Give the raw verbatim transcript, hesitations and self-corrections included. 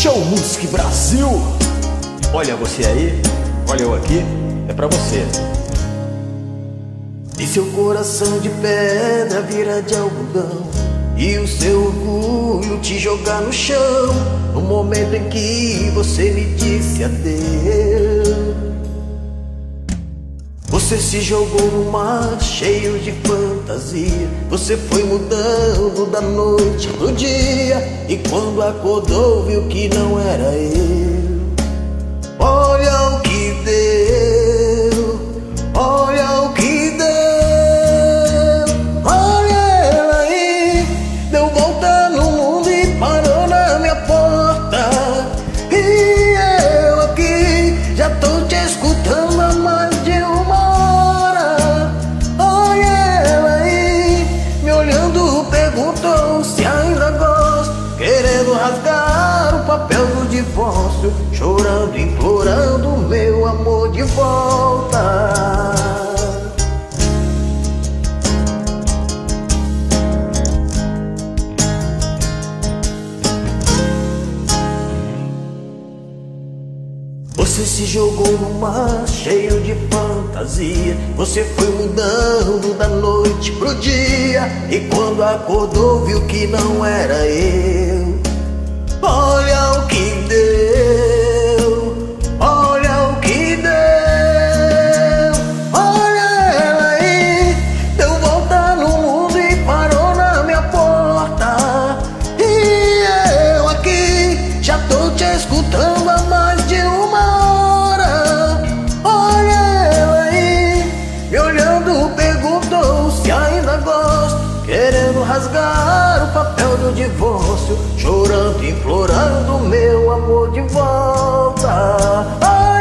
Show Music Brasil. Olha você aí, olha eu aqui, é pra você. E seu coração de pedra vira de algodão, e o seu orgulho te jogar no chão, no momento em que você me disse adeus. Você se jogou no mar cheio de fantasia, você foi mudando da noite pro dia, e quando acordou viu que não era eu. Olha o que deu, olha o que deu. Olha ela aí, deu volta no mundo e parou na minha porta. E eu aqui já tô te escutando há mais de uma hora. Olha ela aí, me olhando, perguntou se ainda gosto, querendo rasgar o papel do divórcio, chorando, implorando meu amor de volta. Você se jogou no mar cheio de fantasia, você foi mudando da noite pro dia, e quando acordou viu que não era eu. Olha o que deu, olha o que deu. Olha ela aí, deu volta no mundo e parou na minha porta. E eu aqui já tô te escutando há mais de uma hora. Olha ela aí, me olhando, perguntou se ainda gosto, querendo rasgar o papel do divórcio, chorando, implorando meu amor de volta. Ai,